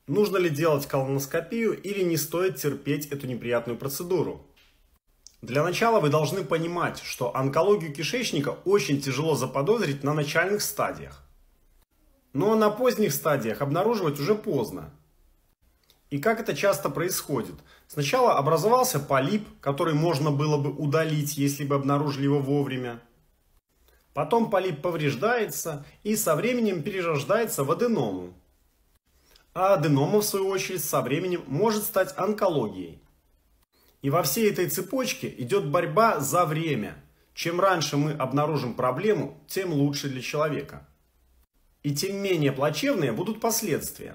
Нужно ли делать колоноскопию или не стоит терпеть эту неприятную процедуру? Для начала вы должны понимать, что онкологию кишечника очень тяжело заподозрить на начальных стадиях. Но на поздних стадиях обнаруживать уже поздно. И как это часто происходит? Сначала образовался полип, который можно было бы удалить, если бы обнаружили его вовремя. Потом полип повреждается и со временем перерождается в аденому. А аденома, в свою очередь, со временем может стать онкологией. И во всей этой цепочке идет борьба за время. Чем раньше мы обнаружим проблему, тем лучше для человека. И тем менее плачевные будут последствия.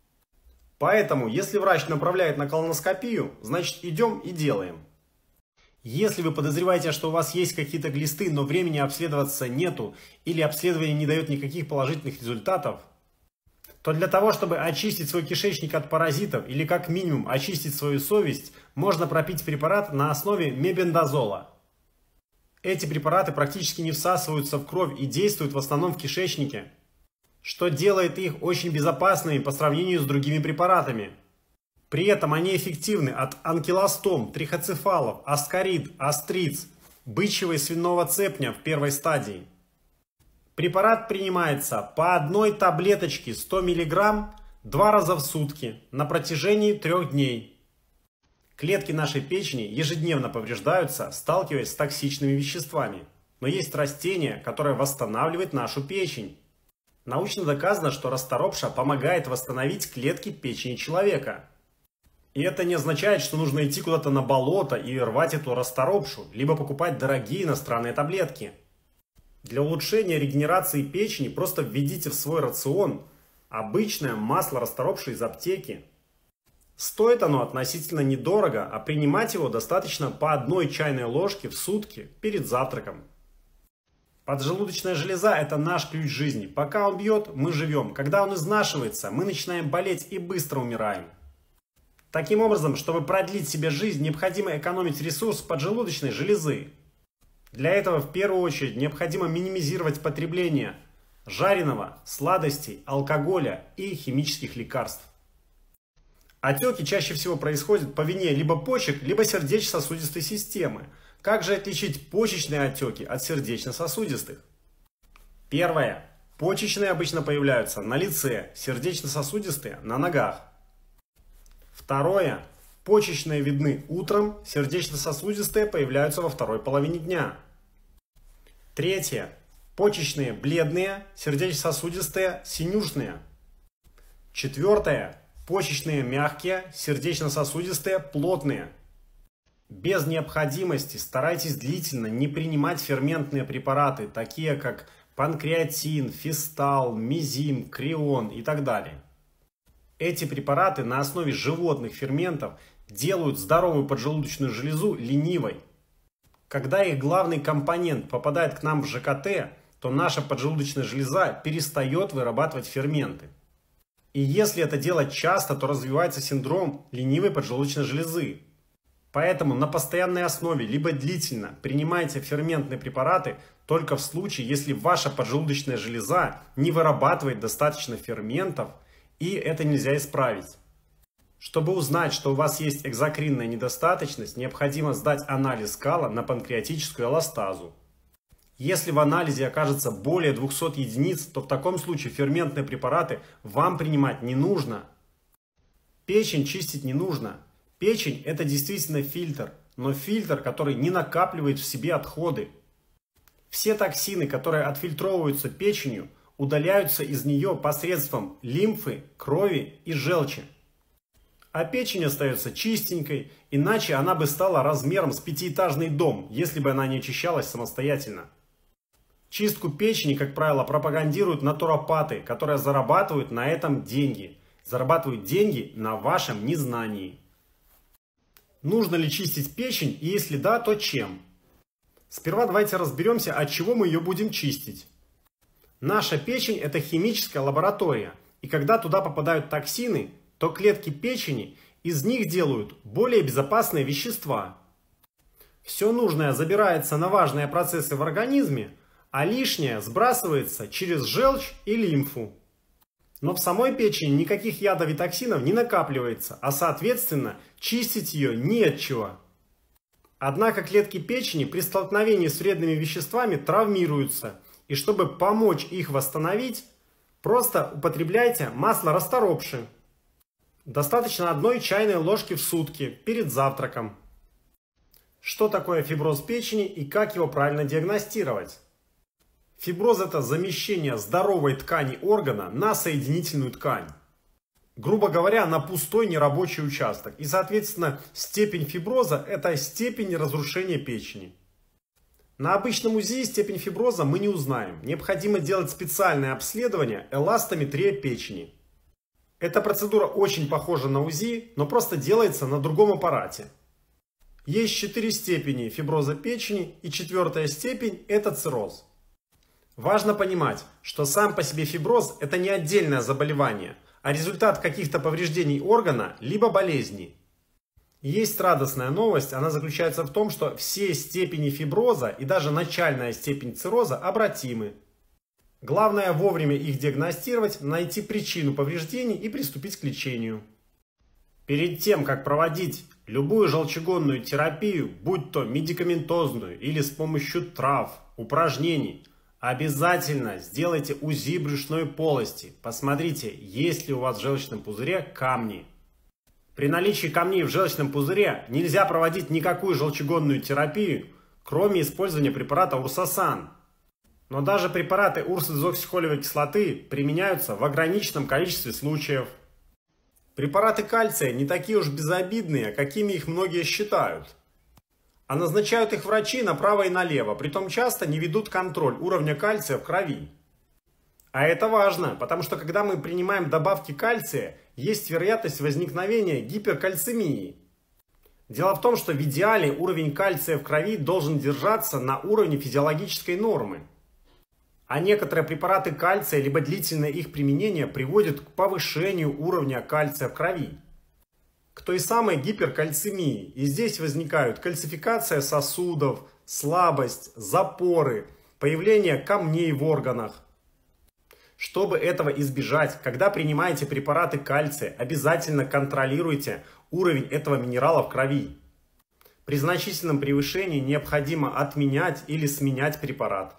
Поэтому, если врач направляет на колоноскопию, значит идем и делаем. Если вы подозреваете, что у вас есть какие-то глисты, но времени обследоваться нету, или обследование не дает никаких положительных результатов, то для того, чтобы очистить свой кишечник от паразитов или как минимум очистить свою совесть, можно пропить препарат на основе мебендазола. Эти препараты практически не всасываются в кровь и действуют в основном в кишечнике, что делает их очень безопасными по сравнению с другими препаратами. При этом они эффективны от анкилостом, трихоцефалов, аскарид, остриц, бычьего и свиного цепня в первой стадии. Препарат принимается по одной таблеточке 100 мг 2 раза в сутки на протяжении 3 дней. Клетки нашей печени ежедневно повреждаются, сталкиваясь с токсичными веществами. Но есть растение, которое восстанавливает нашу печень. Научно доказано, что расторопша помогает восстановить клетки печени человека. И это не означает, что нужно идти куда-то на болото и рвать эту расторопшу, либо покупать дорогие иностранные таблетки. Для улучшения регенерации печени просто введите в свой рацион обычное масло расторопши из аптеки. Стоит оно относительно недорого, а принимать его достаточно по 1 чайной ложке в сутки перед завтраком. Поджелудочная железа – это наш ключ жизни. Пока он бьет, мы живем. Когда он изнашивается, мы начинаем болеть и быстро умираем. Таким образом, чтобы продлить себе жизнь, необходимо экономить ресурс поджелудочной железы. Для этого в первую очередь необходимо минимизировать потребление жареного, сладостей, алкоголя и химических лекарств. Отеки чаще всего происходят по вине либо почек, либо сердечно-сосудистой системы. Как же отличить почечные отеки от сердечно-сосудистых? Первое. Почечные обычно появляются на лице, сердечно-сосудистые на ногах. Второе. Почечные видны утром, сердечно-сосудистые появляются во второй половине дня. Третье. Почечные бледные, сердечно-сосудистые синюшные. Четвертое. Почечные мягкие, сердечно-сосудистые плотные. Без необходимости старайтесь длительно не принимать ферментные препараты, такие как панкреатин, фистал, мезим, крион и так далее. Эти препараты на основе животных ферментов делают здоровую поджелудочную железу ленивой. Когда их главный компонент попадает к нам в ЖКТ, то наша поджелудочная железа перестает вырабатывать ферменты. И если это делать часто, то развивается синдром ленивой поджелудочной железы. Поэтому на постоянной основе, либо длительно принимайте ферментные препараты только в случае, если ваша поджелудочная железа не вырабатывает достаточно ферментов, и это нельзя исправить. Чтобы узнать, что у вас есть экзокринная недостаточность, необходимо сдать анализ кала на панкреатическую эластазу. Если в анализе окажется более 200 единиц, то в таком случае ферментные препараты вам принимать не нужно. Печень чистить не нужно. Печень – это действительно фильтр, но фильтр, который не накапливает в себе отходы. Все токсины, которые отфильтровываются печенью, удаляются из нее посредством лимфы, крови и желчи. А печень остается чистенькой, иначе она бы стала размером с 5-этажный дом, если бы она не очищалась самостоятельно. Чистку печени, как правило, пропагандируют натуропаты, которые зарабатывают на этом деньги. Зарабатывают деньги на вашем незнании. Нужно ли чистить печень, и если да, то чем? Сперва давайте разберемся, от чего мы ее будем чистить. Наша печень – это химическая лаборатория, и когда туда попадают токсины, то клетки печени из них делают более безопасные вещества. Все нужное забирается на важные процессы в организме, а лишнее сбрасывается через желчь и лимфу. Но в самой печени никаких ядов и токсинов не накапливается, а соответственно чистить ее не от чего. Однако клетки печени при столкновении с вредными веществами травмируются, и чтобы помочь их восстановить, просто употребляйте масло расторопши. Достаточно 1 чайной ложки в сутки перед завтраком. Что такое фиброз печени и как его правильно диагностировать? Фиброз – это замещение здоровой ткани органа на соединительную ткань. Грубо говоря, на пустой нерабочий участок. И, соответственно, степень фиброза – это степень разрушения печени. На обычном УЗИ степень фиброза мы не узнаем. Необходимо делать специальное обследование эластометрия печени. Эта процедура очень похожа на УЗИ, но просто делается на другом аппарате. Есть 4 степени фиброза печени, и 4-я степень – это цирроз. Важно понимать, что сам по себе фиброз – это не отдельное заболевание, а результат каких-то повреждений органа, либо болезней. Есть радостная новость, она заключается в том, что все степени фиброза и даже начальная степень цирроза обратимы. Главное вовремя их диагностировать, найти причину повреждений и приступить к лечению. Перед тем, как проводить любую желчегонную терапию, будь то медикаментозную или с помощью трав, упражнений, обязательно сделайте УЗИ брюшной полости. Посмотрите, есть ли у вас в желчном пузыре камни. При наличии камней в желчном пузыре нельзя проводить никакую желчегонную терапию, кроме использования препарата Урсасан. Но даже препараты урсодезоксихолевой кислоты применяются в ограниченном количестве случаев. Препараты кальция не такие уж безобидные, какими их многие считают. А назначают их врачи направо и налево, притом часто не ведут контроль уровня кальция в крови. А это важно, потому что когда мы принимаем добавки кальция, есть вероятность возникновения гиперкальцемии. Дело в том, что в идеале уровень кальция в крови должен держаться на уровне физиологической нормы. А некоторые препараты кальция, либо длительное их применение приводят к повышению уровня кальция в крови. К той самой гиперкальцемии. И здесь возникают кальцификация сосудов, слабость, запоры, появление камней в органах. Чтобы этого избежать, когда принимаете препараты кальция, обязательно контролируйте уровень этого минерала в крови. При значительном превышении необходимо отменять или сменять препарат.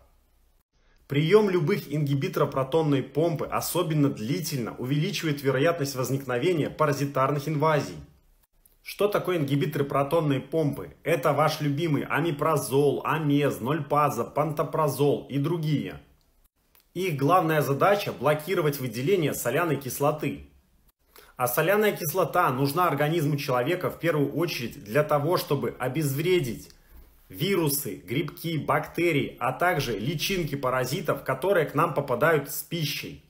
Прием любых ингибиторов протонной помпы, особенно длительно, увеличивает вероятность возникновения паразитарных инвазий. Что такое ингибиторы протонной помпы? Это ваш любимый амипрозол, амез, нольпаза, пантопразол и другие. Их главная задача – блокировать выделение соляной кислоты. А соляная кислота нужна организму человека в первую очередь для того, чтобы обезвредить вирусы, грибки, бактерии, а также личинки паразитов, которые к нам попадают с пищей.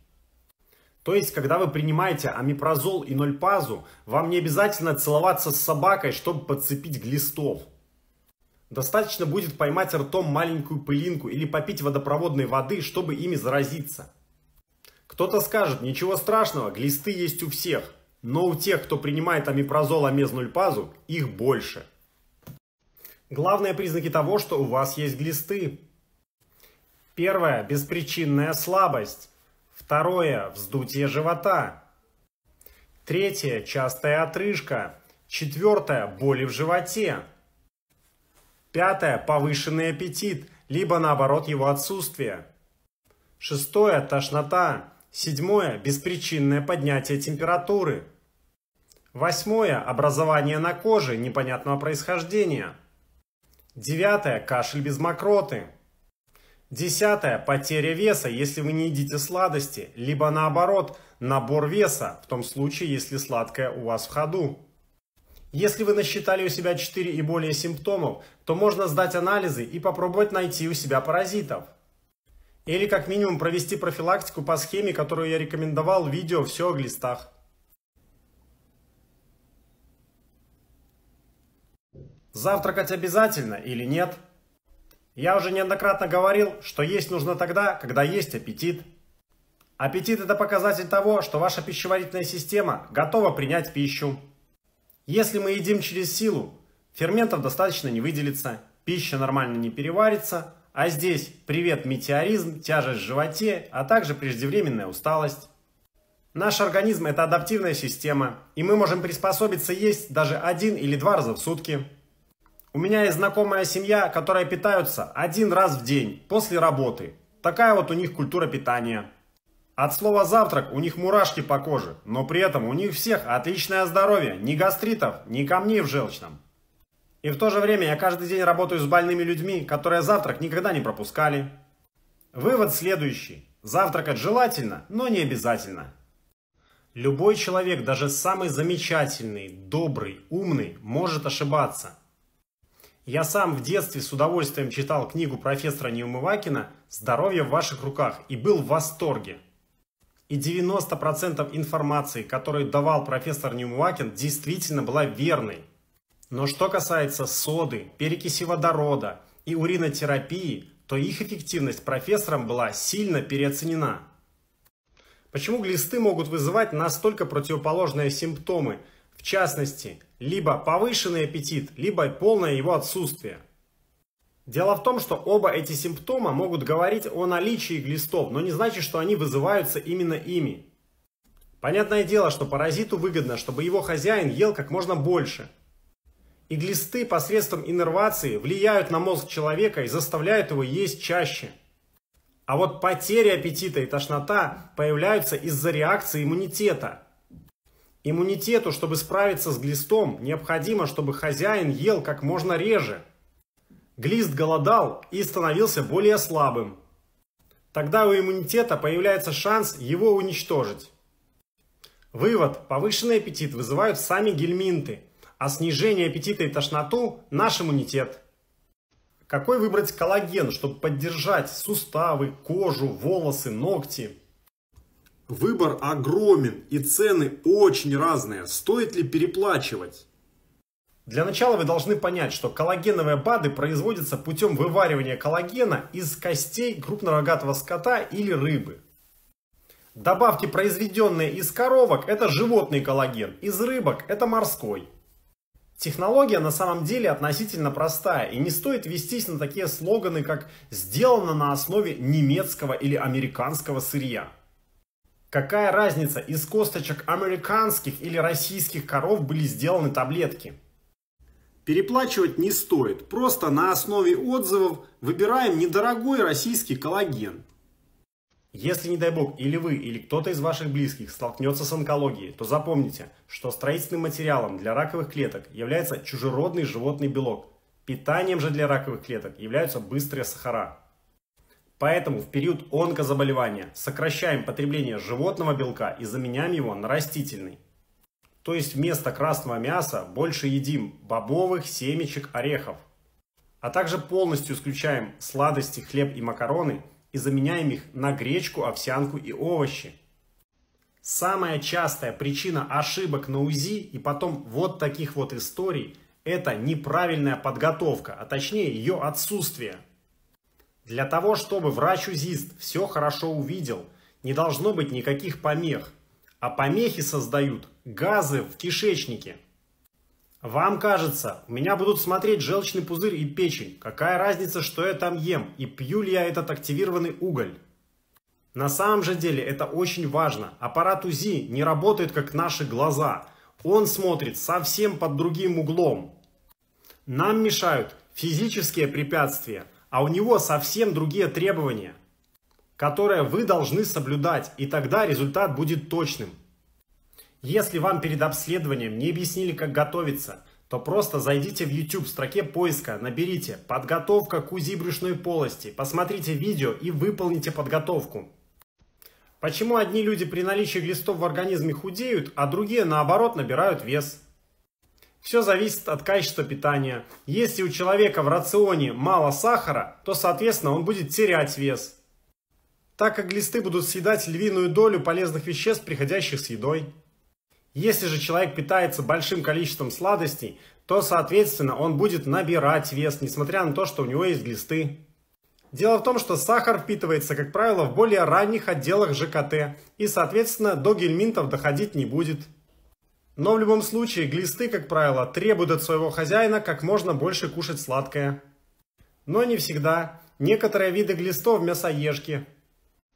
То есть, когда вы принимаете амипрозол и нольпазу, вам не обязательно целоваться с собакой, чтобы подцепить глистов. Достаточно будет поймать ртом маленькую пылинку или попить водопроводной воды, чтобы ими заразиться. Кто-то скажет, ничего страшного, глисты есть у всех. Но у тех, кто принимает амипрозол, амез, нольпазу, их больше. Главные признаки того, что у вас есть глисты. Первое – беспричинная слабость. Второе – вздутие живота. Третье – частая отрыжка. Четвертое – боли в животе. Пятое – повышенный аппетит, либо наоборот его отсутствие. Шестое – тошнота. Седьмое – беспричинное поднятие температуры. Восьмое – образование на коже непонятного происхождения. Девятое – кашель без мокроты. Десятое – потеря веса, если вы не едите сладости, либо наоборот, набор веса, в том случае, если сладкое у вас в ходу. Если вы насчитали у себя 4 и более симптомов, то можно сдать анализы и попробовать найти у себя паразитов. Или как минимум провести профилактику по схеме, которую я рекомендовал в видео «Все о глистах». Завтракать обязательно или нет? Я уже неоднократно говорил, что есть нужно тогда, когда есть аппетит. Аппетит – это показатель того, что ваша пищеварительная система готова принять пищу. Если мы едим через силу, ферментов достаточно не выделится, пища нормально не переварится, а здесь привет метеоризм, тяжесть в животе, а также преждевременная усталость. Наш организм – это адаптивная система, и мы можем приспособиться есть даже 1 или 2 раза в сутки. У меня есть знакомая семья, которая питаются 1 раз в день после работы. Такая вот у них культура питания. От слова «завтрак» у них мурашки по коже, но при этом у них всех отличное здоровье, ни гастритов, ни камней в желчном. И в то же время я каждый день работаю с больными людьми, которые завтрак никогда не пропускали. Вывод следующий. Завтракать желательно, но не обязательно. Любой человек, даже самый замечательный, добрый, умный, может ошибаться. Я сам в детстве с удовольствием читал книгу профессора Неумывакина «Здоровье в ваших руках» и был в восторге. И 90% информации, которую давал профессор Неумывакин, действительно была верной. Но что касается соды, перекиси водорода и уринотерапии, то их эффективность профессором была сильно переоценена. Почему глисты могут вызывать настолько противоположные симптомы? В частности, либо повышенный аппетит, либо полное его отсутствие. Дело в том, что оба эти симптома могут говорить о наличии глистов, но не значит, что они вызываются именно ими. Понятное дело, что паразиту выгодно, чтобы его хозяин ел как можно больше. И глисты посредством иннервации влияют на мозг человека и заставляют его есть чаще. А вот потеря аппетита и тошнота появляются из-за реакции иммунитета. Иммунитету, чтобы справиться с глистом, необходимо, чтобы хозяин ел как можно реже. Глист голодал и становился более слабым. Тогда у иммунитета появляется шанс его уничтожить. Вывод. Повышенный аппетит вызывают сами гельминты, а снижение аппетита и тошноту – наш иммунитет. Какой выбрать коллаген, чтобы поддержать суставы, кожу, волосы, ногти? Выбор огромен и цены очень разные. Стоит ли переплачивать? Для начала вы должны понять, что коллагеновые БАДы производятся путем вываривания коллагена из костей крупнорогатого скота или рыбы. Добавки, произведенные из коровок, это животный коллаген, из рыбок это морской. Технология на самом деле относительно простая, и не стоит вестись на такие слоганы, как «сделано на основе немецкого или американского сырья». Какая разница, из косточек американских или российских коров были сделаны таблетки? Переплачивать не стоит, просто на основе отзывов выбираем недорогой российский коллаген. Если, не дай бог, или вы, или кто-то из ваших близких столкнется с онкологией, то запомните, что строительным материалом для раковых клеток является чужеродный животный белок. Питанием же для раковых клеток являются быстрые сахара. Поэтому в период онкозаболевания сокращаем потребление животного белка и заменяем его на растительный. То есть вместо красного мяса больше едим бобовых, семечек, орехов. А также полностью исключаем сладости, хлеб и макароны и заменяем их на гречку, овсянку и овощи. Самая частая причина ошибок на УЗИ и потом вот таких вот историй – это неправильная подготовка, а точнее ее отсутствие. Для того, чтобы врач-узист все хорошо увидел, не должно быть никаких помех. А помехи создают газы в кишечнике. Вам кажется, у меня будут смотреть желчный пузырь и печень. Какая разница, что я там ем и пью ли я этот активированный уголь? На самом же деле это очень важно. Аппарат УЗИ не работает как наши глаза. Он смотрит совсем под другим углом. Нам мешают физические препятствия, а у него совсем другие требования, которые вы должны соблюдать, и тогда результат будет точным. Если вам перед обследованием не объяснили, как готовиться, то просто зайдите в YouTube, в строке поиска наберите «Подготовка к УЗИ брюшной полости», посмотрите видео и выполните подготовку. Почему одни люди при наличии глистов в организме худеют, а другие наоборот набирают вес? Все зависит от качества питания. Если у человека в рационе мало сахара, то соответственно он будет терять вес, так как глисты будут съедать львиную долю полезных веществ, приходящих с едой. Если же человек питается большим количеством сладостей, то соответственно он будет набирать вес, несмотря на то, что у него есть глисты. Дело в том, что сахар впитывается, как правило, в более ранних отделах ЖКТ и соответственно до гельминтов доходить не будет. Но в любом случае глисты, как правило, требуют от своего хозяина как можно больше кушать сладкое. Но не всегда. Некоторые виды глистов мясоежки.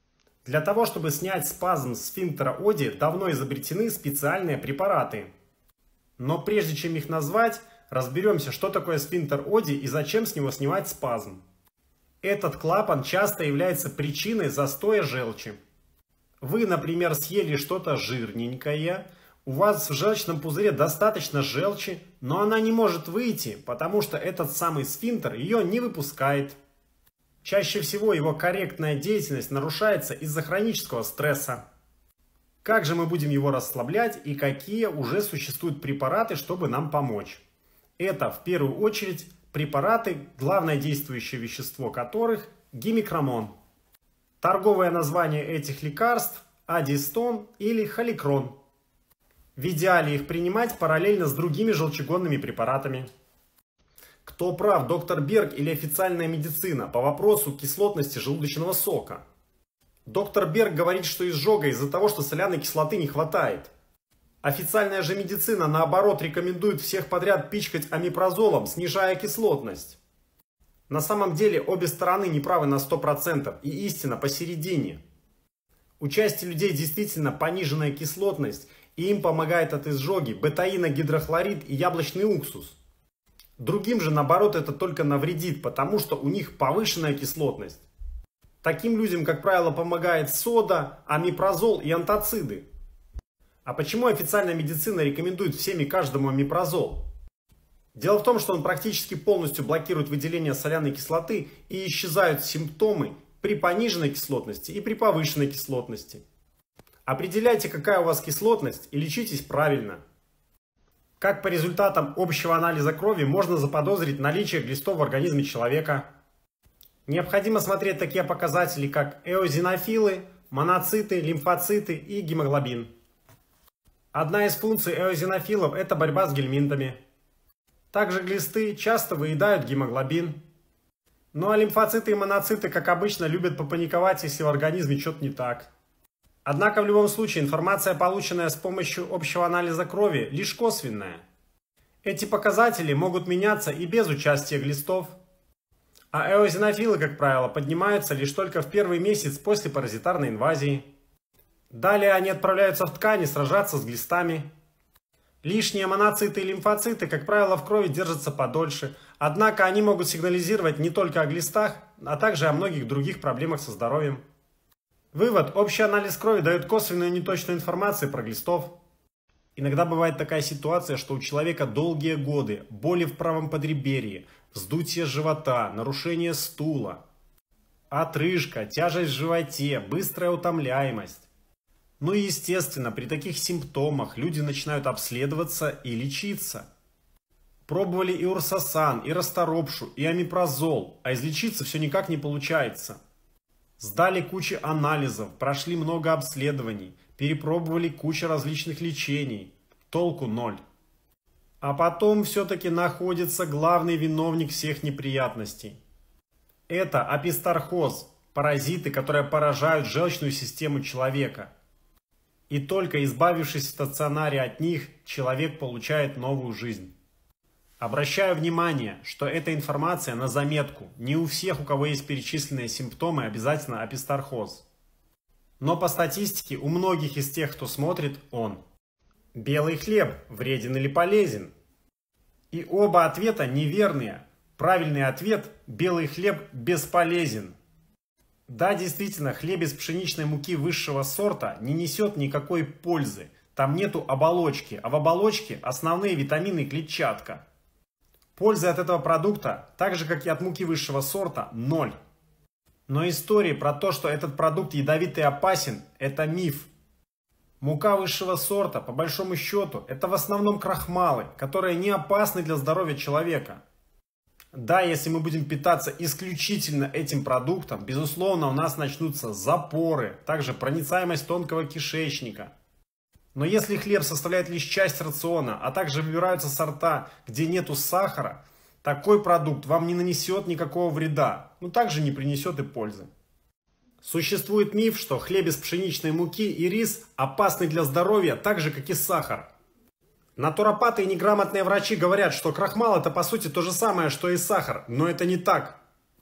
Для того, чтобы снять спазм сфинктера Оди, давно изобретены специальные препараты. Но прежде чем их назвать, разберемся, что такое сфинктер Оди и зачем с него снимать спазм. Этот клапан часто является причиной застоя желчи. Вы, например, съели что-то жирненькое, у вас в желчном пузыре достаточно желчи, но она не может выйти, потому что этот самый сфинктер ее не выпускает. Чаще всего его корректная деятельность нарушается из-за хронического стресса. Как же мы будем его расслаблять и какие уже существуют препараты, чтобы нам помочь? Это в первую очередь препараты, главное действующее вещество которых гимикромон. Торговое название этих лекарств – адистон или холикрон. В идеале их принимать параллельно с другими желчегонными препаратами. Кто прав, доктор Берг или официальная медицина по вопросу кислотности желудочного сока? Доктор Берг говорит, что изжога из-за того, что соляной кислоты не хватает. Официальная же медицина, наоборот, рекомендует всех подряд пичкать омепразолом, снижая кислотность. На самом деле обе стороны неправы на 100%, и истина посередине. У части людей действительно пониженная кислотность, и им помогает от изжоги бетаиногидрохлорид и яблочный уксус. Другим же, наоборот, это только навредит, потому что у них повышенная кислотность. Таким людям, как правило, помогает сода, омепразол и антациды. А почему официальная медицина рекомендует всем и каждому омепразол? Дело в том, что он практически полностью блокирует выделение соляной кислоты и исчезают симптомы при пониженной кислотности и при повышенной кислотности. Определяйте, какая у вас кислотность, и лечитесь правильно. Как по результатам общего анализа крови можно заподозрить наличие глистов в организме человека? Необходимо смотреть такие показатели, как эозинофилы, моноциты, лимфоциты и гемоглобин. Одна из функций эозинофилов – это борьба с гельминтами. Также глисты часто выедают гемоглобин. Ну а лимфоциты и моноциты, как обычно, любят попаниковать, если в организме что-то не так. Однако в любом случае информация, полученная с помощью общего анализа крови, лишь косвенная. Эти показатели могут меняться и без участия глистов. А эозинофилы, как правило, поднимаются лишь только в первый месяц после паразитарной инвазии. Далее они отправляются в ткани сражаться с глистами. Лишние моноциты и лимфоциты, как правило, в крови держатся подольше. Однако они могут сигнализировать не только о глистах, а также о многих других проблемах со здоровьем. Вывод. Общий анализ крови дает косвенную и неточную информацию про глистов. Иногда бывает такая ситуация, что у человека долгие годы боли в правом подреберье, вздутие живота, нарушение стула, отрыжка, тяжесть в животе, быстрая утомляемость. Ну и естественно, при таких симптомах люди начинают обследоваться и лечиться. Пробовали и урсосан, и расторопшу, и омепразол, а излечиться все никак не получается. Сдали кучу анализов, прошли много обследований, перепробовали кучу различных лечений. Толку ноль. А потом все-таки находится главный виновник всех неприятностей. Это апистархоз, паразиты, которые поражают желчную систему человека. И только избавившись в стационаре от них, человек получает новую жизнь. Обращаю внимание, что эта информация на заметку. Не у всех, у кого есть перечисленные симптомы, обязательно апистархоз. Но по статистике у многих из тех, кто смотрит, он. Белый хлеб вреден или полезен? И оба ответа неверные. Правильный ответ – белый хлеб бесполезен. Да, действительно, хлеб из пшеничной муки высшего сорта не несет никакой пользы. Там нету оболочки, а в оболочке основные витамины и клетчатка. Пользы от этого продукта, так же как и от муки высшего сорта, ноль. Но истории про то, что этот продукт ядовитый и опасен, это миф. Мука высшего сорта, по большому счету, это в основном крахмалы, которые не опасны для здоровья человека. Да, если мы будем питаться исключительно этим продуктом, безусловно, у нас начнутся запоры, также проницаемость тонкого кишечника. Но если хлеб составляет лишь часть рациона, а также выбираются сорта, где нету сахара, такой продукт вам не нанесет никакого вреда, но также не принесет и пользы. Существует миф, что хлеб из пшеничной муки и рис опасны для здоровья, так же как и сахар. Натуропаты и неграмотные врачи говорят, что крахмал это по сути то же самое, что и сахар, но это не так.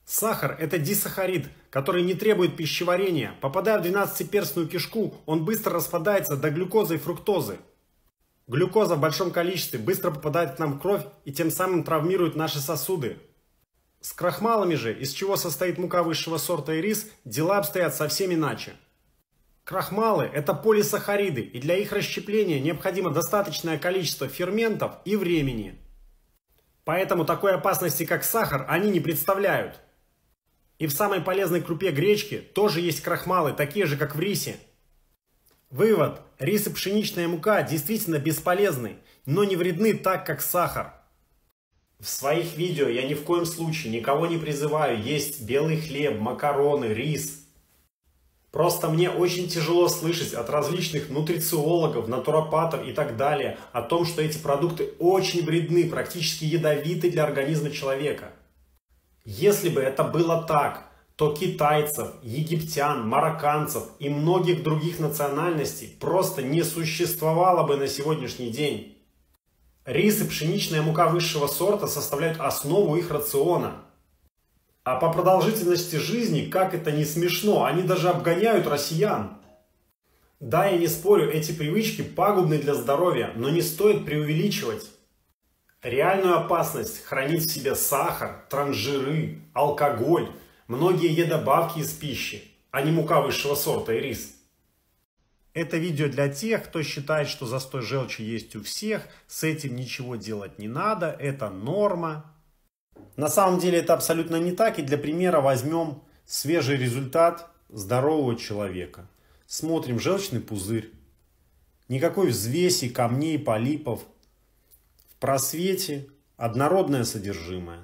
Сахар – это дисахарид, который не требует пищеварения. Попадая в 12-перстную кишку, он быстро распадается до глюкозы и фруктозы. Глюкоза в большом количестве быстро попадает к нам в кровь и тем самым травмирует наши сосуды. С крахмалами же, из чего состоит мука высшего сорта и рис, дела обстоят совсем иначе. Крахмалы – это полисахариды, и для их расщепления необходимо достаточное количество ферментов и времени. Поэтому такой опасности, как сахар, они не представляют. И в самой полезной крупе гречки тоже есть крахмалы, такие же, как в рисе. Вывод. Рис и пшеничная мука действительно бесполезны, но не вредны так, как сахар. В своих видео я ни в коем случае никого не призываю есть белый хлеб, макароны, рис. Просто мне очень тяжело слышать от различных нутрициологов, натуропатов и так далее о том, что эти продукты очень вредны, практически ядовиты для организма человека. Если бы это было так, то китайцев, египтян, марокканцев и многих других национальностей просто не существовало бы на сегодняшний день. Рис и пшеничная мука высшего сорта составляют основу их рациона. А по продолжительности жизни, как это не смешно, они даже обгоняют россиян. Да, я не спорю, эти привычки пагубны для здоровья, но не стоит преувеличивать. Реальную опасность хранит в себе сахар, трансжиры, алкоголь, многие едобавки из пищи, а не мука высшего сорта и рис. Это видео для тех, кто считает, что застой желчи есть у всех, с этим ничего делать не надо, это норма. На самом деле это абсолютно не так, и для примера возьмем свежий результат здорового человека. Смотрим желчный пузырь, никакой взвеси, камней, полипов, в просвете однородное содержимое.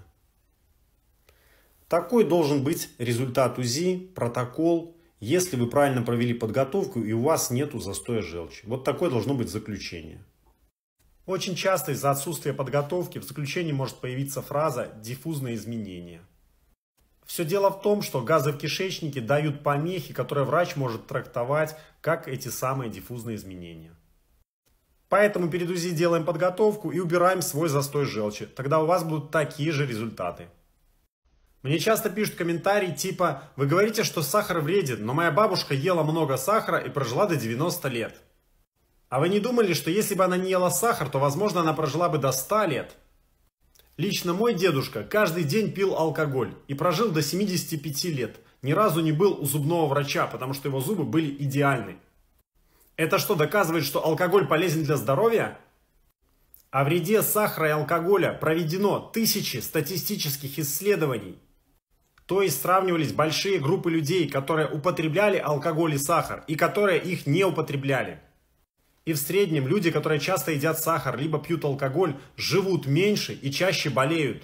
Такой должен быть результат УЗИ, протокол, если вы правильно провели подготовку и у вас нету застоя желчи. Вот такое должно быть заключение. Очень часто из-за отсутствия подготовки в заключении может появиться фраза «диффузные изменения». Все дело в том, что газы в кишечнике дают помехи, которые врач может трактовать как эти самые диффузные изменения. Поэтому перед УЗИ делаем подготовку и убираем свой застой желчи. Тогда у вас будут такие же результаты. Мне часто пишут комментарии типа «Вы говорите, что сахар вреден, но моя бабушка ела много сахара и прожила до 90 лет». А вы не думали, что если бы она не ела сахар, то, возможно, она прожила бы до 100 лет? Лично мой дедушка каждый день пил алкоголь и прожил до 75 лет. Ни разу не был у зубного врача, потому что его зубы были идеальны. Это что, доказывает, что алкоголь полезен для здоровья? О вреде сахара и алкоголя проведено тысячи статистических исследований. То есть сравнивались большие группы людей, которые употребляли алкоголь и сахар, и которые их не употребляли. И в среднем люди, которые часто едят сахар, либо пьют алкоголь, живут меньше и чаще болеют.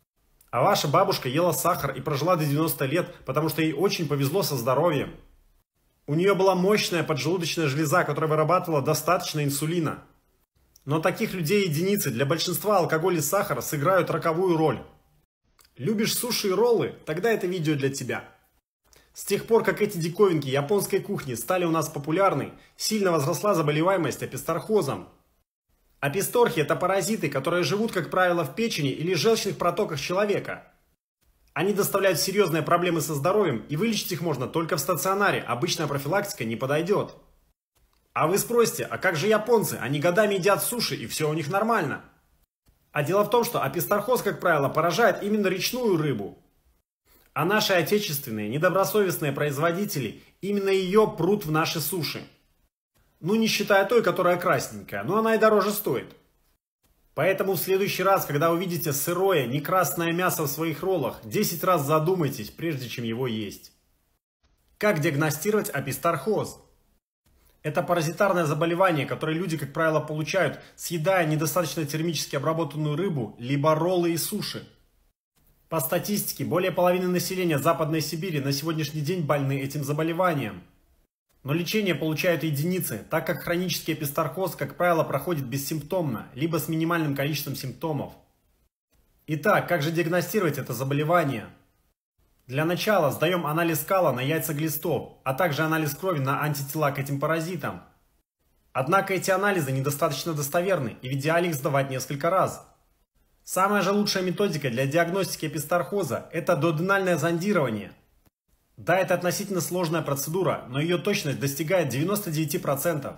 А ваша бабушка ела сахар и прожила до 90 лет, потому что ей очень повезло со здоровьем. У нее была мощная поджелудочная железа, которая вырабатывала достаточно инсулина. Но таких людей единицы, для большинства алкоголь и сахар сыграют роковую роль. Любишь суши и роллы? Тогда это видео для тебя. С тех пор, как эти диковинки японской кухни стали у нас популярны, сильно возросла заболеваемость апистархозом. Аписторхи – это паразиты, которые живут, как правило, в печени или желчных протоках человека. Они доставляют серьезные проблемы со здоровьем, и вылечить их можно только в стационаре, обычная профилактика не подойдет. А вы спросите, а как же японцы? Они годами едят суши, и все у них нормально. А дело в том, что апистархоз, как правило, поражает именно речную рыбу. А наши отечественные, недобросовестные производители именно ее прут в наши суши. Ну, не считая той, которая красненькая, но она и дороже стоит. Поэтому в следующий раз, когда увидите сырое, не красное мясо в своих роллах, 10 раз задумайтесь, прежде чем его есть. Как диагностировать апистархоз? Это паразитарное заболевание, которое люди, как правило, получают, съедая недостаточно термически обработанную рыбу, либо роллы и суши. По статистике, более половины населения Западной Сибири на сегодняшний день больны этим заболеванием. Но лечение получают единицы, так как хронический апистархоз, как правило, проходит бессимптомно, либо с минимальным количеством симптомов. Итак, как же диагностировать это заболевание? Для начала сдаем анализ кала на яйца глистов, а также анализ крови на антитела к этим паразитам. Однако эти анализы недостаточно достоверны, и в идеале их сдавать несколько раз. Самая же лучшая методика для диагностики эпистархоза – это дуоденальное зондирование. Да, это относительно сложная процедура, но ее точность достигает 99%.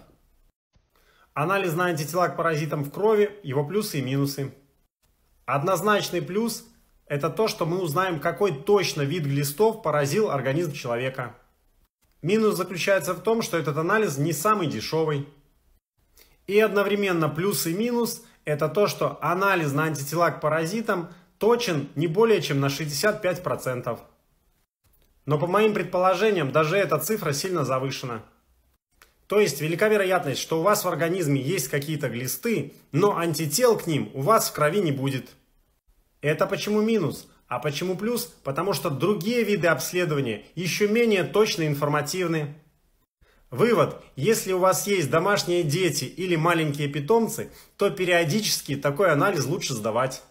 Анализ на антитела к паразитам в крови, его плюсы и минусы. Однозначный плюс – это то, что мы узнаем, какой точно вид глистов поразил организм человека. Минус заключается в том, что этот анализ не самый дешевый. И одновременно плюс и минус – это то, что анализ на антитела к паразитам точен не более чем на 65%. Но по моим предположениям, даже эта цифра сильно завышена. То есть велика вероятность, что у вас в организме есть какие-то глисты, но антител к ним у вас в крови не будет. Это почему минус? А почему плюс? Потому что другие виды обследования еще менее точно и информативны. Вывод. Если у вас есть домашние дети или маленькие питомцы, то периодически такой анализ лучше сдавать.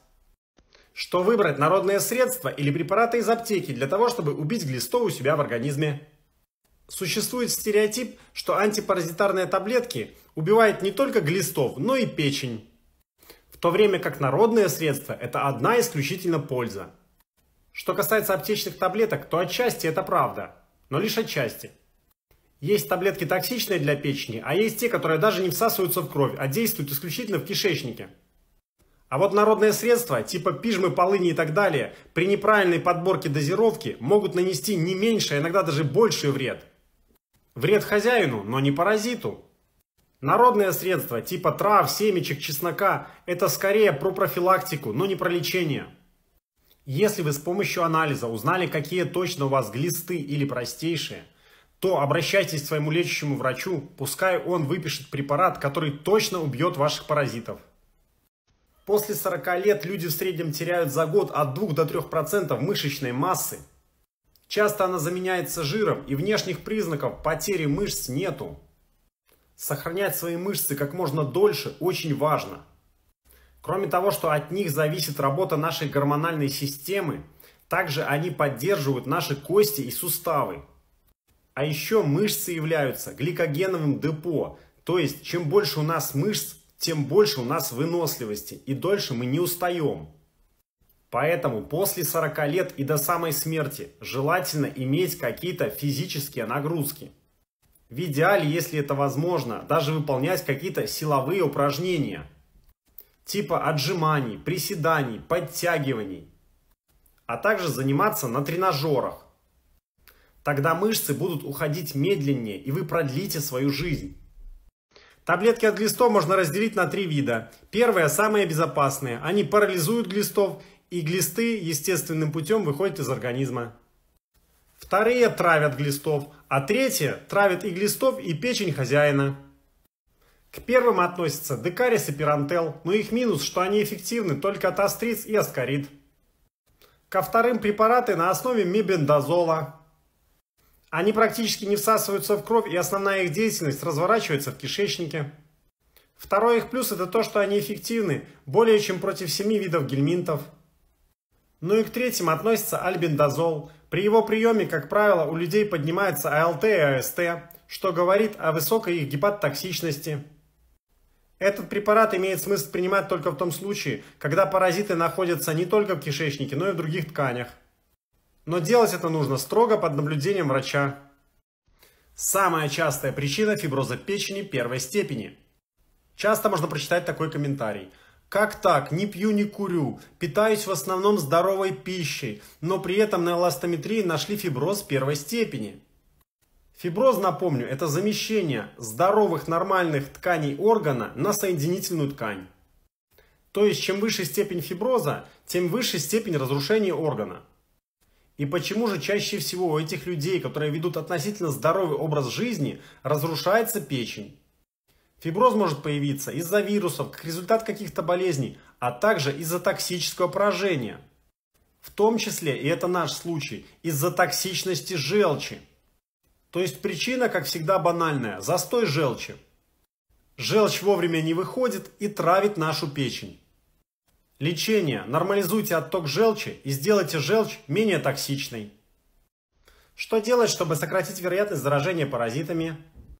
Что выбрать: народные средства или препараты из аптеки для того, чтобы убить глистов у себя в организме? Существует стереотип, что антипаразитарные таблетки убивают не только глистов, но и печень. В то время как народные средства – это одна исключительно польза. Что касается аптечных таблеток, то отчасти это правда, но лишь отчасти. Есть таблетки токсичные для печени, а есть те, которые даже не всасываются в кровь, а действуют исключительно в кишечнике. А вот народные средства, типа пижмы, полыни и так далее, при неправильной подборке дозировки могут нанести не меньше, а иногда даже больший вред. Вред хозяину, но не паразиту. Народные средства, типа трав, семечек, чеснока, это скорее про профилактику, но не про лечение. Если вы с помощью анализа узнали, какие точно у вас глисты или простейшие, то обращайтесь к своему лечащему врачу, пускай он выпишет препарат, который точно убьет ваших паразитов. После 40 лет люди в среднем теряют за год от 2 до 3% мышечной массы. Часто она заменяется жиром, и внешних признаков потери мышц нету. Сохранять свои мышцы как можно дольше очень важно. Кроме того, что от них зависит работа нашей гормональной системы, также они поддерживают наши кости и суставы. А еще мышцы являются гликогеновым депо, то есть чем больше у нас мышц, тем больше у нас выносливости и дольше мы не устаем. Поэтому после 40 лет и до самой смерти желательно иметь какие-то физические нагрузки. В идеале, если это возможно, даже выполнять какие-то силовые упражнения, типа отжиманий, приседаний, подтягиваний, а также заниматься на тренажерах. Тогда мышцы будут уходить медленнее, и вы продлите свою жизнь. Таблетки от глистов можно разделить на 3 вида. Первые, самые безопасные. Они парализуют глистов, и глисты естественным путем выходят из организма. Вторые травят глистов, а третьи травят и глистов, и печень хозяина. К первым относятся декарис и пирантел, но их минус, что они эффективны только от остриц и аскарид. Ко вторым препараты на основе мебендазола. Они практически не всасываются в кровь, и основная их деятельность разворачивается в кишечнике. Второй их плюс – это то, что они эффективны более чем против 7 видов гельминтов. Ну и к третьим относится альбендазол. При его приеме, как правило, у людей поднимается АЛТ и АСТ, что говорит о высокой их гепатотоксичности. Этот препарат имеет смысл принимать только в том случае, когда паразиты находятся не только в кишечнике, но и в других тканях. Но делать это нужно строго под наблюдением врача. Самая частая причина фиброза печени первой степени. Часто можно прочитать такой комментарий. Как так? Не пью, не курю, питаюсь в основном здоровой пищей, но при этом на эластометрии нашли фиброз первой степени. Фиброз, напомню, это замещение здоровых нормальных тканей органа на соединительную ткань. То есть, чем выше степень фиброза, тем выше степень разрушения органа. И почему же чаще всего у этих людей, которые ведут относительно здоровый образ жизни, разрушается печень? Фиброз может появиться из-за вирусов, как результат каких-то болезней, а также из-за токсического поражения. В том числе, и это наш случай, из-за токсичности желчи. То есть причина, как всегда, банальная – застой желчи. Желчь вовремя не выходит и травит нашу печень. Лечение. Нормализуйте отток желчи и сделайте желчь менее токсичной. Что делать, чтобы сократить вероятность заражения паразитами?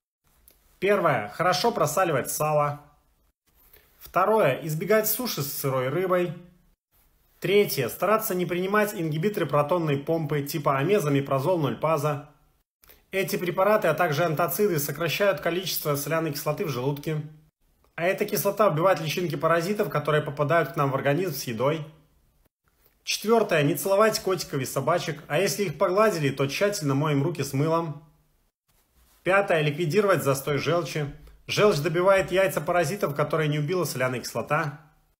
Первое. Хорошо просаливать сало. Второе. Избегать суши с сырой рыбой. Третье. Стараться не принимать ингибиторы протонной помпы типа омезомепразол 0-паза. Эти препараты, а также антациды сокращают количество соляной кислоты в желудке. А эта кислота убивает личинки паразитов, которые попадают к нам в организм с едой. Четвертое. Не целовать котиков и собачек, а если их погладили, то тщательно моем руки с мылом. Пятое. Ликвидировать застой желчи. Желчь добивает яйца паразитов, которые не убила соляная кислота.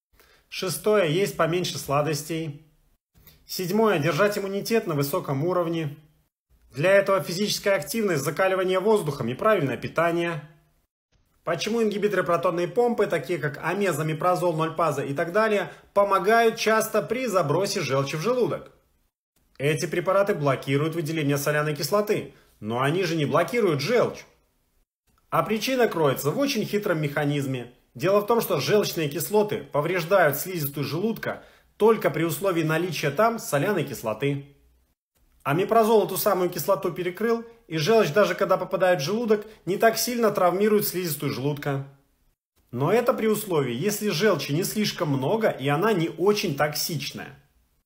Шестое. Есть поменьше сладостей. Седьмое. Держать иммунитет на высоком уровне. Для этого физическая активность, закаливание воздухом и правильное питание. Почему ингибиторы протонной помпы, такие как омезомепразол 0-паза и так далее, помогают часто при забросе желчи в желудок? Эти препараты блокируют выделение соляной кислоты, но они же не блокируют желчь. А причина кроется в очень хитром механизме. Дело в том, что желчные кислоты повреждают слизистую желудка только при условии наличия там соляной кислоты. Омепразол эту самую кислоту перекрыл, и желчь, даже когда попадает в желудок, не так сильно травмирует слизистую желудка. Но это при условии, если желчи не слишком много и она не очень токсичная.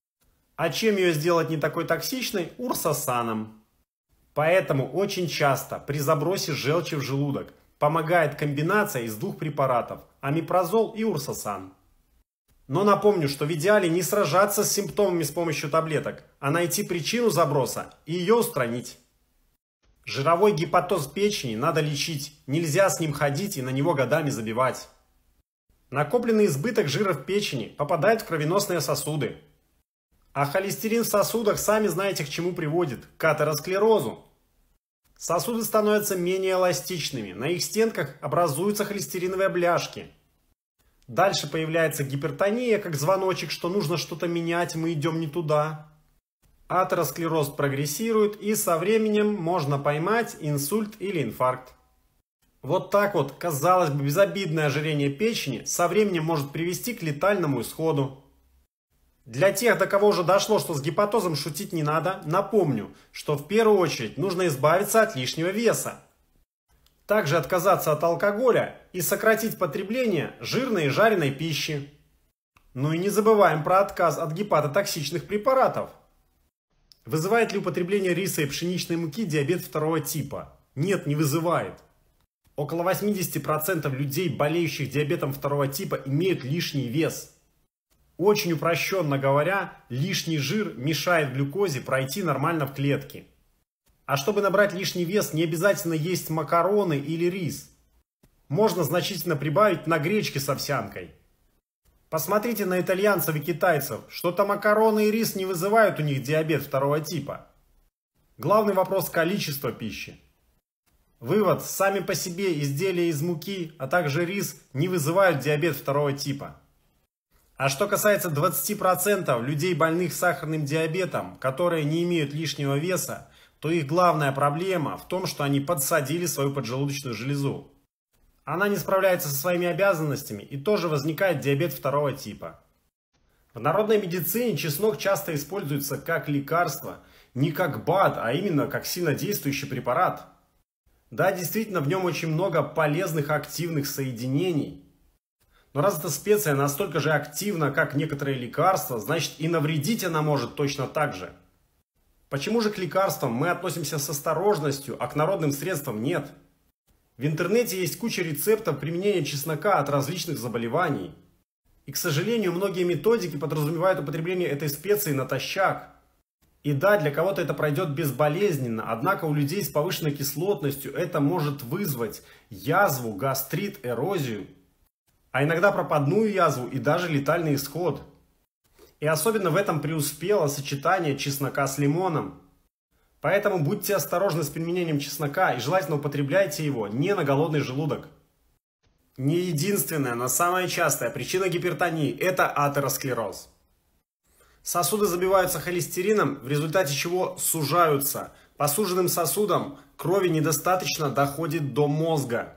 А чем ее сделать не такой токсичной? Урсосаном. Поэтому очень часто при забросе желчи в желудок помогает комбинация из двух препаратов – омепразол и урсосан. Но напомню, что в идеале не сражаться с симптомами с помощью таблеток, а найти причину заброса и ее устранить. Жировой гепатоз печени надо лечить, нельзя с ним ходить и на него годами забивать. Накопленный избыток жира в печени попадает в кровеносные сосуды. А холестерин в сосудах, сами знаете, к чему приводит – к атеросклерозу. Сосуды становятся менее эластичными, на их стенках образуются холестериновые бляшки. Дальше появляется гипертония, как звоночек, что нужно что-то менять, мы идем не туда. Атеросклероз прогрессирует, и со временем можно поймать инсульт или инфаркт. Вот так вот, казалось бы, безобидное ожирение печени со временем может привести к летальному исходу. Для тех, до кого уже дошло, что с гепатозом шутить не надо, напомню, что в первую очередь нужно избавиться от лишнего веса. Также отказаться от алкоголя и сократить потребление жирной и жареной пищи. Ну и не забываем про отказ от гепатотоксичных препаратов. Вызывает ли употребление риса и пшеничной муки диабет второго типа? Нет, не вызывает. Около 80% людей, болеющих диабетом второго типа, имеют лишний вес. Очень упрощенно говоря, лишний жир мешает глюкозе пройти нормально в клетки. А чтобы набрать лишний вес, не обязательно есть макароны или рис. Можно значительно прибавить на гречке с овсянкой. Посмотрите на итальянцев и китайцев. Что-то макароны и рис не вызывают у них диабет второго типа. Главный вопрос – количество пищи. Вывод: сами по себе изделия из муки, а также рис не вызывают диабет второго типа. А что касается 20% людей, больных сахарным диабетом, которые не имеют лишнего веса, то их главная проблема в том, что они подсадили свою поджелудочную железу. Она не справляется со своими обязанностями, и тоже возникает диабет второго типа. В народной медицине чеснок часто используется как лекарство, не как БАД, а именно как сильнодействующий препарат. Да, действительно, в нем очень много полезных активных соединений. Но раз эта специя настолько же активна, как некоторые лекарства, значит и навредить она может точно так же. Почему же к лекарствам мы относимся с осторожностью, а к народным средствам нет? В интернете есть куча рецептов применения чеснока от различных заболеваний. И, к сожалению, многие методики подразумевают употребление этой специи натощак. И да, для кого-то это пройдет безболезненно, однако у людей с повышенной кислотностью это может вызвать язву, гастрит, эрозию, а иногда пропадную язву и даже летальный исход. И особенно в этом преуспело сочетание чеснока с лимоном. Поэтому будьте осторожны с применением чеснока и желательно употребляйте его не на голодный желудок. Не единственная, но самая частая причина гипертонии – это атеросклероз. Сосуды забиваются холестерином, в результате чего сужаются. По суженным сосудам крови недостаточно доходит до мозга.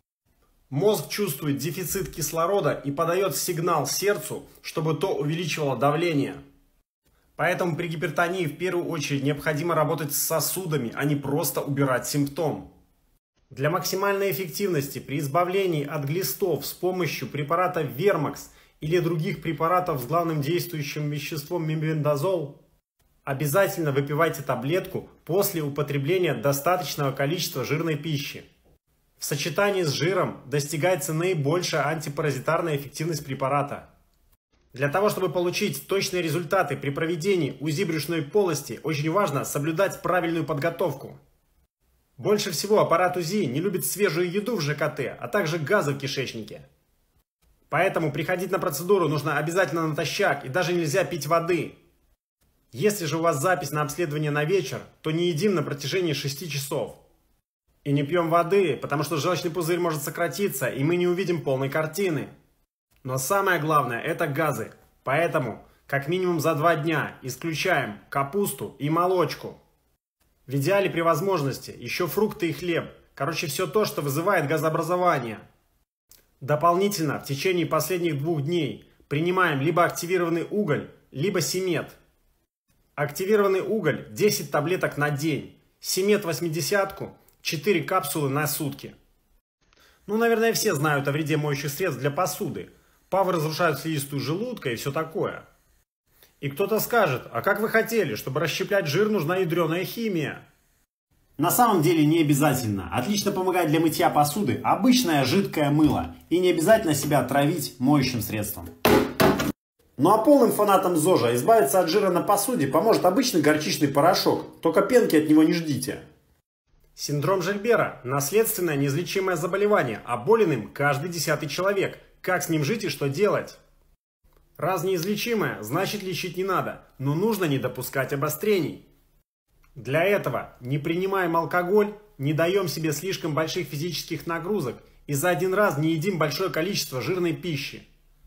Мозг чувствует дефицит кислорода и подает сигнал сердцу, чтобы то увеличивало давление. Поэтому при гипертонии в первую очередь необходимо работать с сосудами, а не просто убирать симптом. Для максимальной эффективности при избавлении от глистов с помощью препарата Вермакс или других препаратов с главным действующим веществом мебендазол, обязательно выпивайте таблетку после употребления достаточного количества жирной пищи. В сочетании с жиром достигается наибольшая антипаразитарная эффективность препарата. Для того, чтобы получить точные результаты при проведении УЗИ брюшной полости, очень важно соблюдать правильную подготовку. Больше всего аппарат УЗИ не любит свежую еду в ЖКТ, а также газы в кишечнике. Поэтому приходить на процедуру нужно обязательно натощак и даже нельзя пить воды. Если же у вас запись на обследование на вечер, то не едим на протяжении 6 часов. И не пьем воды, потому что желчный пузырь может сократиться, и мы не увидим полной картины. Но самое главное – это газы. Поэтому, как минимум за 2 дня, исключаем капусту и молочку. В идеале при возможности еще фрукты и хлеб. Короче, все то, что вызывает газообразование. Дополнительно в течение последних 2 дней принимаем либо активированный уголь, либо семет. Активированный уголь 10 таблеток на день, семет 80-ку 4 капсулы на сутки. Ну, наверное, все знают о вреде моющих средств для посуды. ПАВы разрушают слизистую желудка и все такое. И кто-то скажет, а как вы хотели, чтобы расщеплять жир, нужна ядреная химия? На самом деле не обязательно. Отлично помогает для мытья посуды обычное жидкое мыло. И не обязательно себя травить моющим средством. Ну а полным фанатам ЗОЖа избавиться от жира на посуде поможет обычный горчичный порошок. Только пенки от него не ждите. Синдром Жильбера – наследственное неизлечимое заболевание, а болен им каждый 10-й человек. Как с ним жить и что делать? Раз неизлечимое, значит лечить не надо, но нужно не допускать обострений. Для этого не принимаем алкоголь, не даем себе слишком больших физических нагрузок и за один раз не едим большое количество жирной пищи.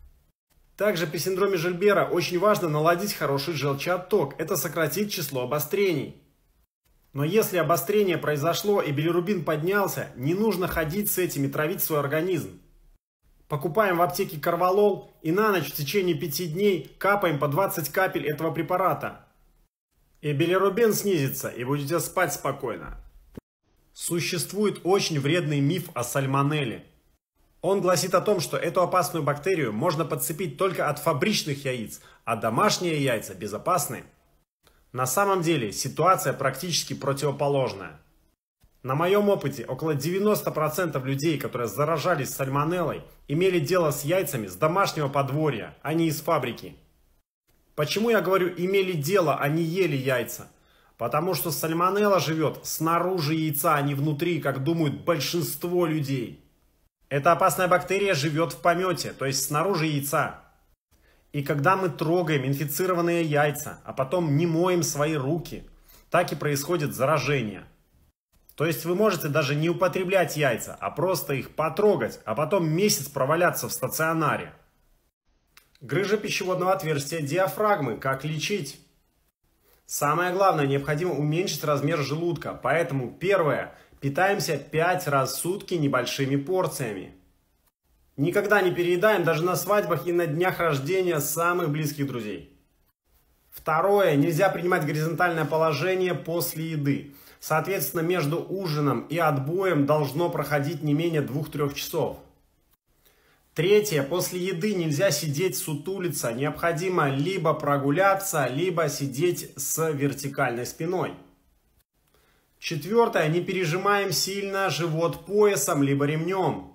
Также при синдроме Жильбера очень важно наладить хороший желчеотток, это сократит число обострений. Но если обострение произошло и билирубин поднялся, не нужно ходить с этим и травить свой организм. Покупаем в аптеке корвалол и на ночь в течение 5 дней капаем по 20 капель этого препарата. И билирубин снизится, и будете спать спокойно. Существует очень вредный миф о сальмонелле. Он гласит о том, что эту опасную бактерию можно подцепить только от фабричных яиц, а домашние яйца безопасны. На самом деле ситуация практически противоположная. На моем опыте около 90% людей, которые заражались сальмонеллой, имели дело с яйцами с домашнего подворья, а не из фабрики. Почему я говорю имели дело, а не ели яйца? Потому что сальмонелла живет снаружи яйца, а не внутри, как думают большинство людей. Эта опасная бактерия живет в помете, то есть снаружи яйца. И когда мы трогаем инфицированные яйца, а потом не моем свои руки, так и происходит заражение. То есть вы можете даже не употреблять яйца, а просто их потрогать, а потом месяц проваляться в стационаре. Грыжа пищеводного отверстия диафрагмы. Как лечить? Самое главное, необходимо уменьшить размер желудка. Поэтому первое. Питаемся 5 раз в сутки небольшими порциями. Никогда не переедаем даже на свадьбах и на днях рождения самых близких друзей. Второе. Нельзя принимать горизонтальное положение после еды. Соответственно, между ужином и отбоем должно проходить не менее 2-3 часов. Третье. После еды нельзя сидеть сутулиться. Необходимо либо прогуляться, либо сидеть с вертикальной спиной. Четвертое. Не пережимаем сильно живот поясом, либо ремнем.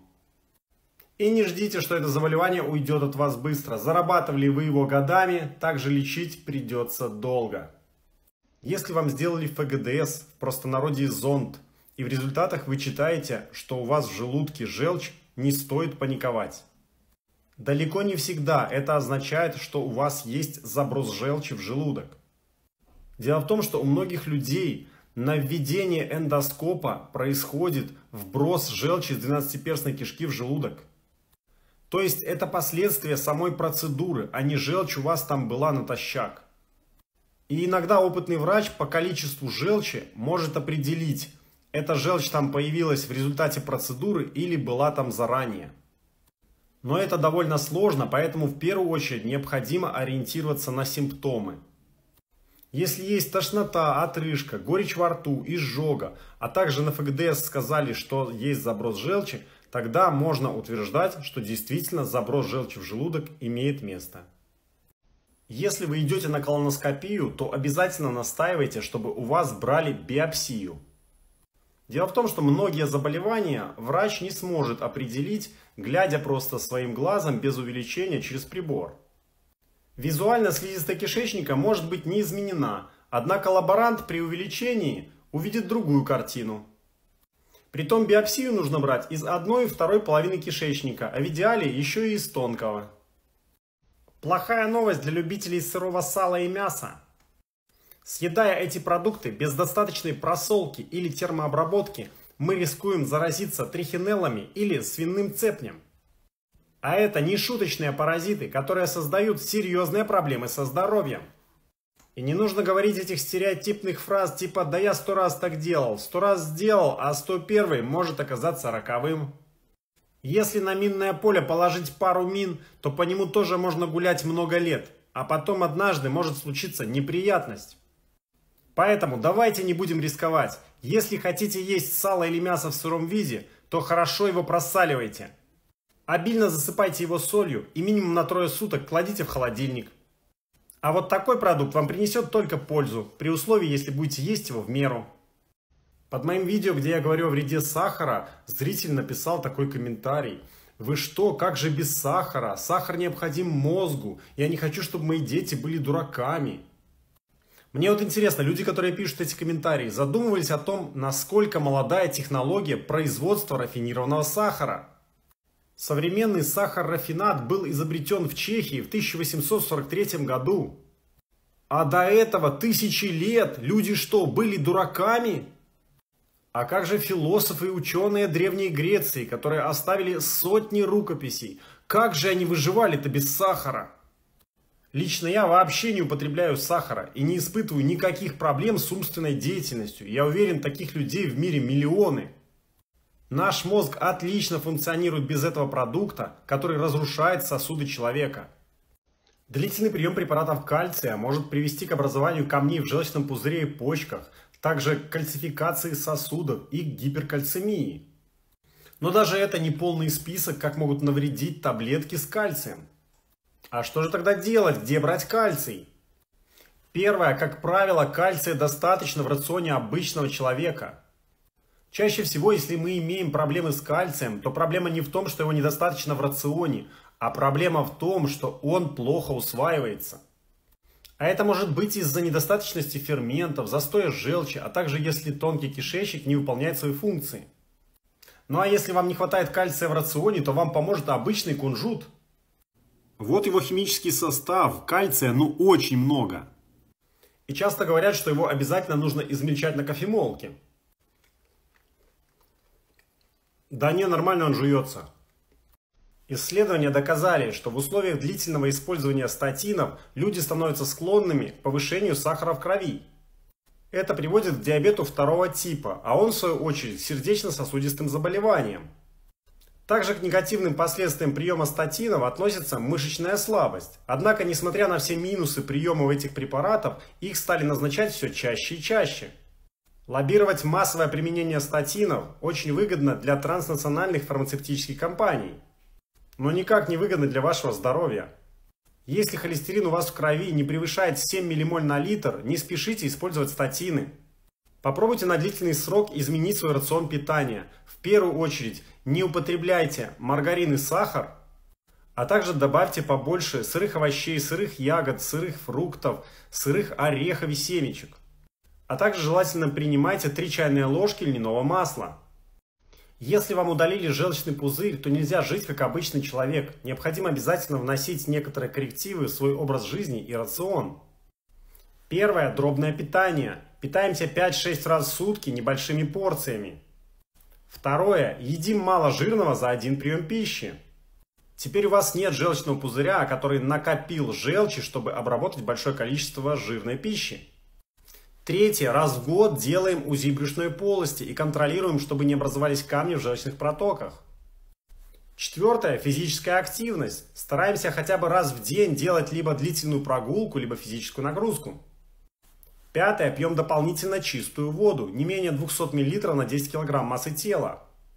И не ждите, что это заболевание уйдет от вас быстро. Зарабатывали вы его годами, также лечить придется долго. Если вам сделали ФГДС, в простонародье зонд, и в результатах вы читаете, что у вас в желудке желчь, не стоит паниковать. Далеко не всегда это означает, что у вас есть заброс желчи в желудок. Дело в том, что у многих людей на введение эндоскопа происходит вброс желчи из 12-перстной кишки в желудок. То есть это последствия самой процедуры, а не желчь у вас там была натощак. И иногда опытный врач по количеству желчи может определить, эта желчь там появилась в результате процедуры или была там заранее. Но это довольно сложно, поэтому в первую очередь необходимо ориентироваться на симптомы. Если есть тошнота, отрыжка, горечь во рту, изжога, а также на ФГДС сказали, что есть заброс желчи, Тогда можно утверждать, что действительно заброс желчи в желудок имеет место. Если вы идете на колоноскопию, то обязательно настаивайте, чтобы у вас брали биопсию. Дело в том, что многие заболевания врач не сможет определить, глядя просто своим глазом без увеличения через прибор. Визуально слизистая кишечника может быть не изменена, однако лаборант при увеличении увидит другую картину. Притом биопсию нужно брать из одной и второй половины кишечника, а в идеале еще и из тонкого. Плохая новость для любителей сырого сала и мяса. Съедая эти продукты без достаточной просолки или термообработки, мы рискуем заразиться трихинеллами или свиным цепнем. А это нешуточные паразиты, которые создают серьезные проблемы со здоровьем. И не нужно говорить этих стереотипных фраз типа «да я 100 раз так делал», 100 раз сделал, а 101 может оказаться роковым. Если на минное поле положить пару мин, то по нему тоже можно гулять много лет, а потом однажды может случиться неприятность. Поэтому давайте не будем рисковать. Если хотите есть сало или мясо в сыром виде, то хорошо его просаливайте. Обильно засыпайте его солью и минимум на 3 суток кладите в холодильник. А вот такой продукт вам принесет только пользу, при условии, если будете есть его в меру. Под моим видео, где я говорю о вреде сахара, зритель написал такой комментарий. Вы что, как же без сахара? Сахар необходим мозгу. Я не хочу, чтобы мои дети были дураками. Мне вот интересно, люди, которые пишут эти комментарии, задумывались о том, насколько молодая технология производства рафинированного сахара. Современный сахар-рафинат был изобретен в Чехии в 1843 году. А до этого тысячи лет люди что, были дураками? А как же философы и ученые Древней Греции, которые оставили сотни рукописей? Как же они выживали-то без сахара? Лично я вообще не употребляю сахара и не испытываю никаких проблем с умственной деятельностью. Я уверен, таких людей в мире миллионы. Наш мозг отлично функционирует без этого продукта, который разрушает сосуды человека. Длительный прием препаратов кальция может привести к образованию камней в желчном пузыре и почках, также к кальцификации сосудов и к гиперкальцемии. Но даже это не полный список, как могут навредить таблетки с кальцием. А что же тогда делать, где брать кальций? Первое, как правило, кальция достаточно в рационе обычного человека. Чаще всего, если мы имеем проблемы с кальцием, то проблема не в том, что его недостаточно в рационе, а проблема в том, что он плохо усваивается. А это может быть из-за недостаточности ферментов, застоя желчи, а также если тонкий кишечник не выполняет свои функции. Ну а если вам не хватает кальция в рационе, то вам поможет обычный кунжут. Вот его химический состав, кальция очень много. И часто говорят, что его обязательно нужно измельчать на кофемолке. Да не, нормально он жуется. Исследования доказали, что в условиях длительного использования статинов люди становятся склонными к повышению сахара в крови. Это приводит к диабету 2 типа, а он в свою очередь к сердечно-сосудистым заболеваниям. Также к негативным последствиям приема статинов относится мышечная слабость. Однако, несмотря на все минусы приема этих препаратов, их стали назначать все чаще и чаще. Лоббировать массовое применение статинов очень выгодно для транснациональных фармацевтических компаний, но никак не выгодно для вашего здоровья. Если холестерин у вас в крови не превышает 7 ммоль на литр, не спешите использовать статины. Попробуйте на длительный срок изменить свой рацион питания. В первую очередь не употребляйте маргарин и сахар, а также добавьте побольше сырых овощей, сырых ягод, сырых фруктов, сырых орехов и семечек. А также желательно принимайте 3 чайные ложки льняного масла. Если вам удалили желчный пузырь, то нельзя жить как обычный человек. Необходимо обязательно вносить некоторые коррективы в свой образ жизни и рацион. Первое – дробное питание. Питаемся 5-6 раз в сутки небольшими порциями. Второе – едим мало жирного за один прием пищи. Теперь у вас нет желчного пузыря, который накопил желчи, чтобы обработать большое количество жирной пищи. Третье. Раз в год делаем УЗИ брюшной полости и контролируем, чтобы не образовались камни в желчных протоках. Четвертое. Физическая активность. Стараемся хотя бы раз в день делать либо длительную прогулку, либо физическую нагрузку. Пятое. Пьем дополнительно чистую воду, не менее 200 мл на 10 кг массы тела.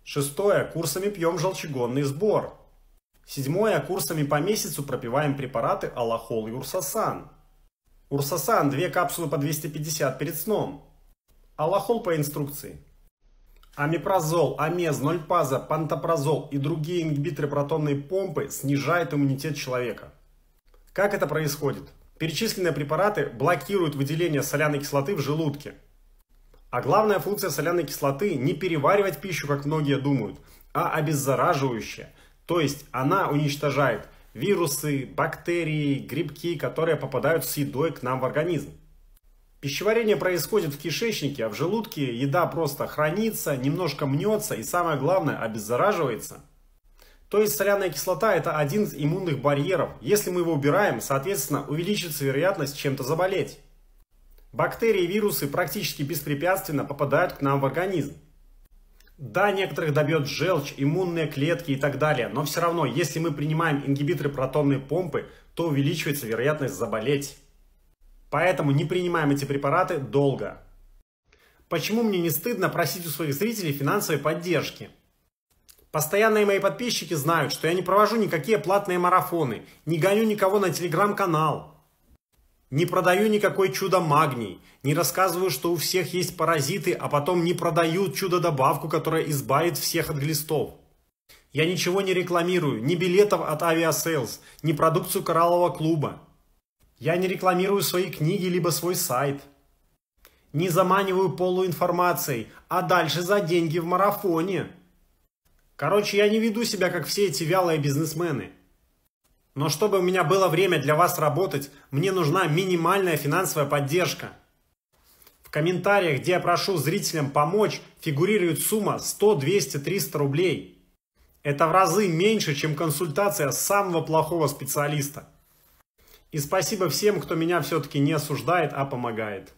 Шестое. Курсами пьем желчегонный сбор. Седьмое. Курсами по месяцу пропиваем препараты Алахол и Урсасан. Урсасан 2 капсулы по 250 перед сном. Алахол по инструкции. Амипрозол, амез, нольпаза, пантопразол и другие ингибиторы протонной помпы снижают иммунитет человека. Как это происходит? Перечисленные препараты блокируют выделение соляной кислоты в желудке. А главная функция соляной кислоты не переваривать пищу, как многие думают, а обеззараживающая. То есть она уничтожает вирусы, бактерии, грибки, которые попадают с едой к нам в организм. Пищеварение происходит в кишечнике, а в желудке еда просто хранится, немножко мнется и самое главное обеззараживается. То есть соляная кислота это один из иммунных барьеров. Если мы его убираем, соответственно увеличится вероятность чем-то заболеть. Бактерии и вирусы практически беспрепятственно попадают к нам в организм. Да, некоторых добьет желчь, иммунные клетки и так далее, но все равно, если мы принимаем ингибиторы протонной помпы, то увеличивается вероятность заболеть. Поэтому не принимаем эти препараты долго. Почему мне не стыдно просить у своих зрителей финансовой поддержки? Постоянные мои подписчики знают, что я не провожу никакие платные марафоны, не гоню никого на телеграм-канал, не продаю никакой чудо-магний, не рассказываю, что у всех есть паразиты, а потом не продаю чудо-добавку, которая избавит всех от глистов. Я ничего не рекламирую, ни билетов от Aviasales, ни продукцию Кораллового клуба. Я не рекламирую свои книги, либо свой сайт. Не заманиваю полуинформацией, а дальше за деньги в марафоне. Короче, я не веду себя, как все эти вялые бизнесмены. Но чтобы у меня было время для вас работать, мне нужна минимальная финансовая поддержка. В комментариях, где я прошу зрителям помочь, фигурирует сумма 100, 200, 300 рублей. Это в разы меньше, чем консультация самого плохого специалиста. И спасибо всем, кто меня все-таки не осуждает, а помогает.